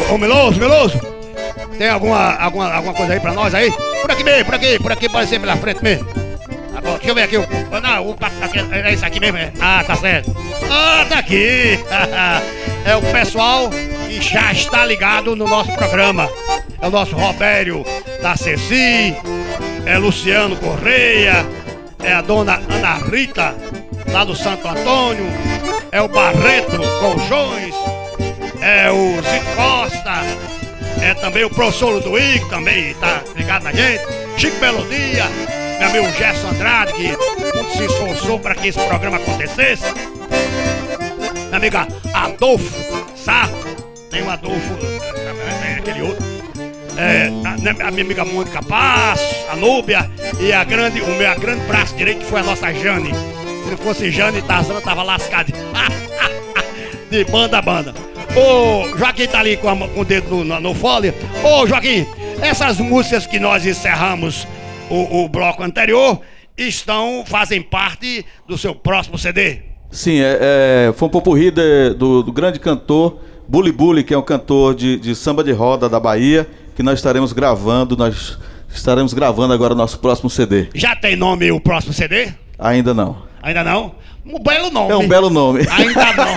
Ô Meloso, tem alguma coisa aí pra nós aí? Por aqui mesmo, por aqui, pode ser pela frente mesmo. Tá bom, deixa eu ver aqui. Não, é isso aqui mesmo, é? Ah, tá certo. Ah, tá aqui. É o pessoal que já está ligado no nosso programa. É o nosso Robério da Ceci, é Luciano Correia, é a dona Ana Rita, lá do Santo Antônio, é o Barreto Colchões, é o Zico Costa, é também o professor Ludovico, também tá ligado na gente, Chico Melodia, meu amigo Gerson Andrade, que muito se esforçou para que esse programa acontecesse, minha amiga Adolfo Sá, tem o Adolfo, aquele outro, a minha amiga Mônica Paz, a Núbia e o meu grande braço direito, que foi a nossa Jane. Se não fosse Jane, Tarzan tava lascado de banda a banda. Ô, Joaquim tá ali com o dedo no fole. Ô, Joaquim, essas músicas que nós encerramos o bloco anterior fazem parte do seu próximo CD? Sim, foi um popurrí do grande cantor Bully Bully, que é um cantor de samba de roda da Bahia, que nós estaremos gravando agora o nosso próximo CD. Já tem nome o próximo CD? Ainda não. Ainda não? Um belo nome. É um belo nome. Ainda não.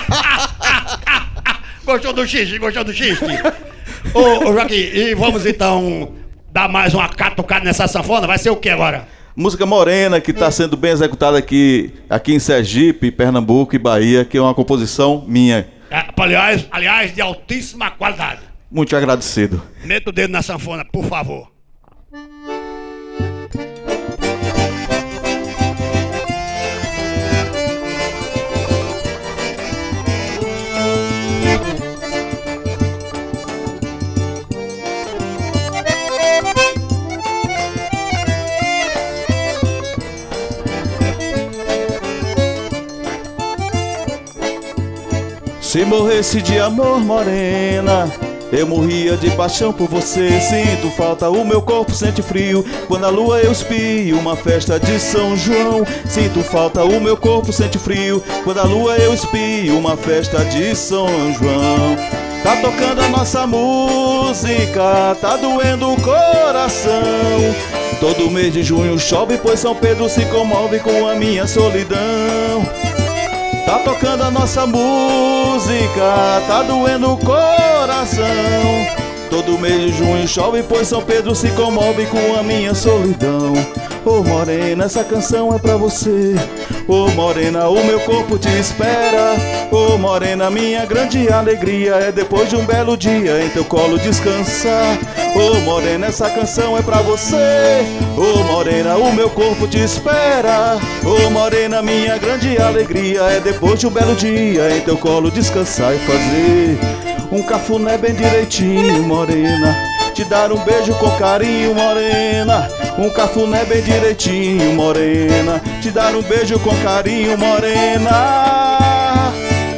Gostou do xixi? Ô, Joaquim, e vamos então dar mais uma catucada nessa sanfona? Vai ser o que agora? Música Morena, que está sendo bem executada aqui em Sergipe, Pernambuco e Bahia, que é uma composição minha. Aliás, de altíssima qualidade. Muito agradecido. Meta o dedo na sanfona, por favor. Se morresse de amor, morena, eu morria de paixão por você. Sinto falta, o meu corpo sente frio quando a lua eu espio, uma festa de São João. Sinto falta, o meu corpo sente frio quando a lua eu espio, uma festa de São João. Tá tocando a nossa música, tá doendo o coração. Todo mês de junho chove, pois São Pedro se comove com a minha solidão. Tá tocando a nossa música, tá doendo o coração. Todo mês de junho chove, pois São Pedro se comove com a minha solidão. Ô morena, essa canção é pra você. Ô morena, o meu corpo te espera. Ô morena, minha grande alegria é depois de um belo dia em teu colo descansar. Ô morena, essa canção é pra você. Ô morena, o meu corpo te espera. Ô morena, minha grande alegria é depois de um belo dia em teu colo descansar e fazer um cafuné bem direitinho, morena. Te dar um beijo com carinho, morena. Um cafuné bem direitinho, morena. Te dar um beijo com carinho, morena.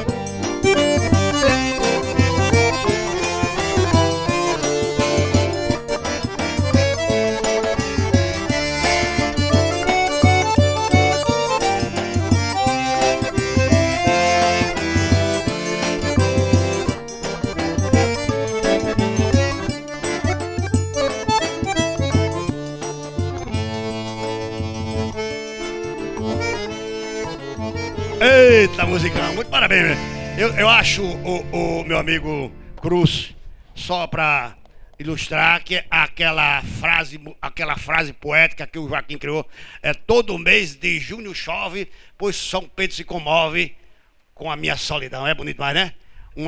Eita, musicão, muito parabéns. Eu acho, o meu amigo Cruz, só pra ilustrar, que aquela frase poética que o Joaquim criou, é todo mês de junho chove, pois São Pedro se comove com a minha solidão. É bonito mais, né?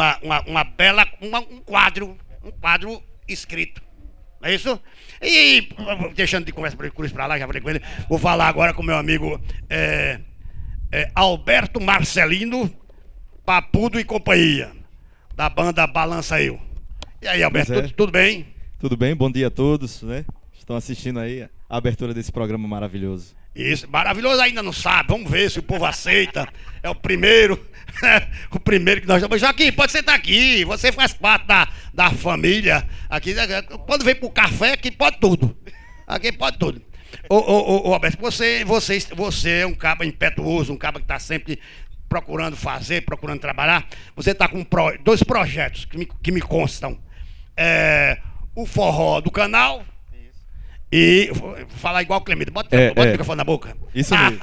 Um quadro escrito. Não é isso? E deixando de conversa para o Cruz pra lá, já falei com ele, vou falar agora com o meu amigo Alberto Marcelino, Papudo e companhia, da banda Balança Eu. E aí, Alberto, tudo bem? Tudo bem, bom dia a todos, né? Estão assistindo aí a abertura desse programa maravilhoso. Isso, maravilhoso ainda não sabe, vamos ver se o povo aceita. É o primeiro, o primeiro que nós estamos. Joaquim, pode sentar aqui, você faz parte da família. Aqui, quando vem pro café, aqui pode tudo. Aqui pode tudo. Ô Roberto, você é um cabo impetuoso, um cabo que está sempre procurando fazer, procurando trabalhar. Você está com dois projetos que me constam. O forró do canal. Isso. E vou falar igual o Clemente. Bota o microfone na boca. Isso mesmo.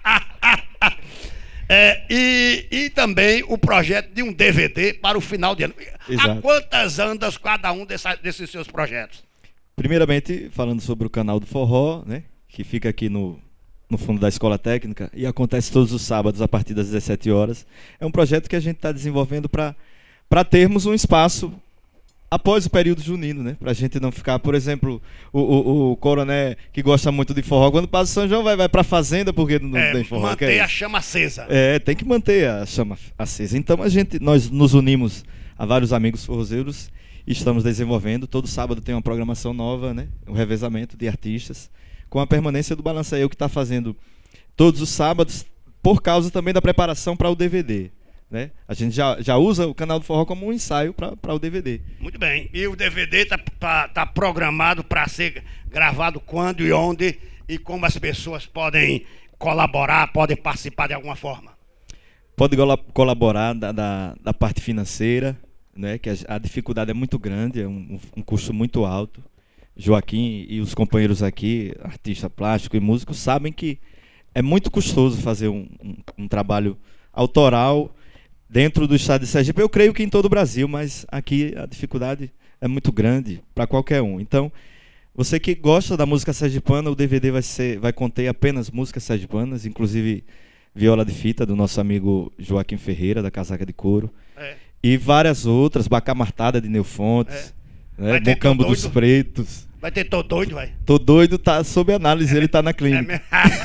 E também o projeto de um DVD para o final de ano. Exato. Há quantas andas cada um desses seus projetos? Primeiramente, falando sobre o canal do forró, né, que fica aqui no fundo da Escola Técnica e acontece todos os sábados a partir das 17 horas. É um projeto que a gente está desenvolvendo para termos um espaço após o período junino, né? Para a gente não ficar, por exemplo, o coroné que gosta muito de forró, quando passa o São João vai para a fazenda porque não tem forró. Manter a chama acesa. Tem que manter a chama acesa. Então nós nos unimos a vários amigos forrozeiros e estamos desenvolvendo. Todo sábado tem uma programação nova, né? Um revezamento de artistas, com a permanência do Balança Eu, que está fazendo todos os sábados, por causa também da preparação para o DVD. Né? A gente já usa o canal do forró como um ensaio para o DVD. Muito bem. E o DVD tá programado para ser gravado quando e onde e como as pessoas podem colaborar, podem participar de alguma forma? Pode colaborar da parte financeira, né? Que a dificuldade é muito grande, é um custo muito alto. Joaquim e os companheiros aqui, artista plástico e músico, sabem que é muito custoso fazer um trabalho autoral dentro do estado de Sergipe. Eu creio que em todo o Brasil, mas aqui a dificuldade é muito grande para qualquer um. Então, você que gosta da música sergipana, o DVD vai conter apenas músicas sergipanas, inclusive viola de fita do nosso amigo Joaquim Ferreira, da Casaca de Couro, e várias outras, Bacá Martada de Neu Fontes, né? Bocambo dos Pretos. Vai ter Tô Doido, vai? Tô Doido tá sob análise, ele tá na clínica.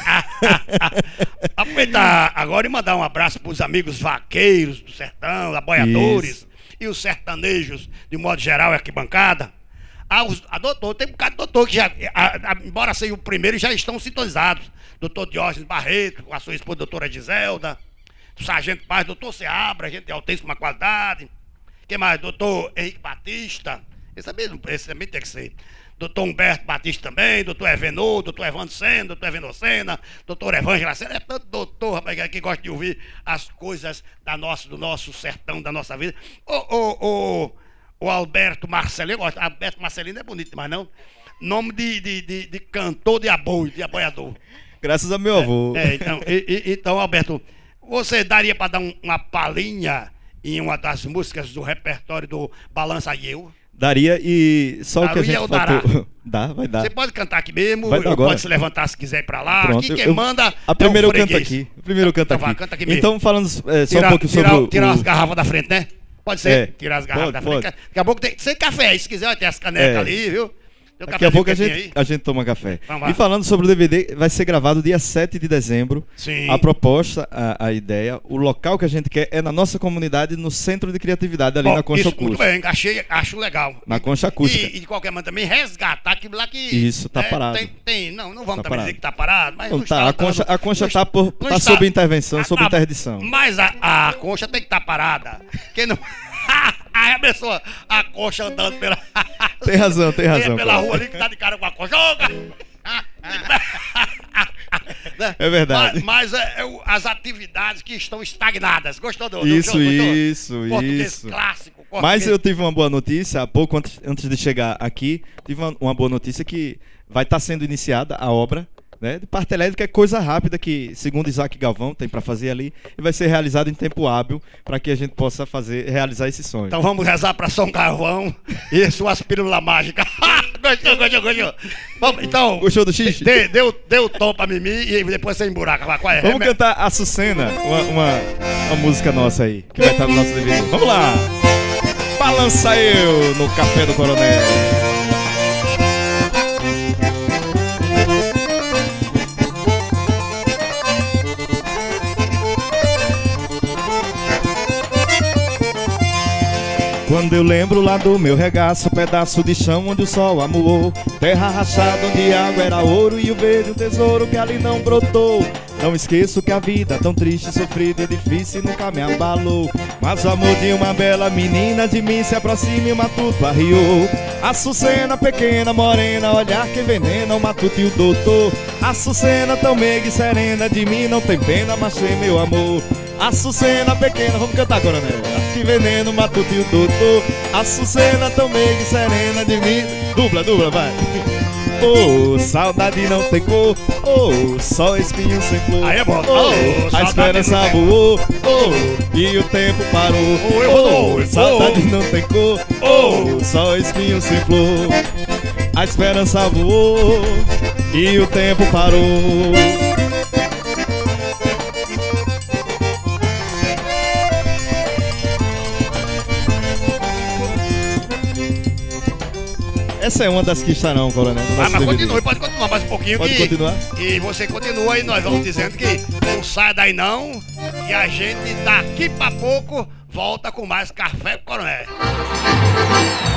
Aproveitar agora e mandar um abraço para os amigos vaqueiros do sertão, aboiadores e os sertanejos, de modo geral, arquibancada. Doutor, tem um bocado de doutor que já, embora seja o primeiro, já estão sintonizados. Doutor Diógenes Barreto, com a sua esposa, doutora Giselda, o Sargento Paz, doutor Seabra, gente de altíssima qualidade. Quem mais? Doutor Henrique Batista, esse também tem que ser. Doutor Humberto Batista também, doutor Evenor, doutor Evandro Sena, doutor Evenor Sena, doutor Evângela Sena, é tanto doutor, rapaz, que gosta de ouvir as coisas do nosso sertão, da nossa vida. O Alberto Marcelino, Alberto Marcelino é bonito demais, não? Nome de cantor de aboiador. Graças a meu avô. Então, Alberto, você daria para dar uma palhinha em uma das músicas do repertório do Balança Eu? Daria, e só o que a gente faltou... Vai dar. Você pode cantar aqui mesmo, pode se levantar se quiser ir pra lá. Pronto, aqui quem manda a primeira eu canto aqui. Canta aqui mesmo. Então, falando só um pouco sobre tirar as garrafas da frente, né? Pode ser, tirar as garrafas da frente. Daqui a pouco tem sem café, se quiser, tem as canecas ali, viu? Daqui a pouco a gente toma café. E falando sobre o DVD, vai ser gravado dia 7 de dezembro. Sim. A proposta, a ideia, o local que a gente quer é na nossa comunidade, no Centro de Criatividade, ali na Concha Acústica. Muito bem, acho legal. Na Concha Acústica. E de qualquer maneira também resgatar aquilo lá que... Isso, tá parado. Não vamos também dizer que tá parado, mas não tá. A Concha tá sob intervenção, sob interdição. Mas a Concha tem que estar parada. Quem não... Aí a pessoa, a Concha andando pela... Tem razão. Pela rua ali que tá de cara com a Concha. É verdade. Mas as atividades que estão estagnadas. Gostou do Isso. português clássico? Mas eu tive uma boa notícia, há pouco antes de chegar aqui, tive uma boa notícia que vai estar sendo iniciada a obra, né, de parte elétrica, é coisa rápida que, segundo Isaac Galvão, tem para fazer ali e vai ser realizado em tempo hábil para que a gente possa realizar esse sonho. Então vamos rezar para São Galvão e suas pílulas mágicas. Gostou. Vamos, então, gostou do xixi? Deu tom para Mimi e depois você emburaca. Qual é? Vamos cantar Açucena, uma música nossa aí, que vai estar no nosso DVD. Vamos lá! Balança Eu no Café do Coronel. Quando eu lembro lá do meu regaço, pedaço de chão onde o sol amuou, terra rachada onde a água era ouro e o verde um tesouro que ali não brotou. Não esqueço que a vida tão triste, sofrida e difícil nunca me abalou, mas o amor de uma bela menina de mim se aproxima e o matuto arriou. Açucena pequena, morena, olhar que envenena o matuto e o doutor. Açucena tão meiga e serena, de mim não tem pena, mas tem meu amor. Açucena pequena, vamos cantar, coronel. Que veneno, matuto e o doutor. Açucena tão meiga e serena de mim. Dubla, vai. Oh, saudade não tem cor. Oh, só espinho sem flor. Aí é bom. Oh, a esperança voou. Oh, e o tempo parou. Oh, saudade não tem cor. Oh, só espinho sem flor. A esperança voou e o tempo parou. Essa é uma das que estarão, coronel. Mas continue, pode continuar mais um pouquinho. Pode continuar? E você continua e nós vamos dizendo que não sai daí não. E a gente daqui pra pouco volta com mais Café com Coronel.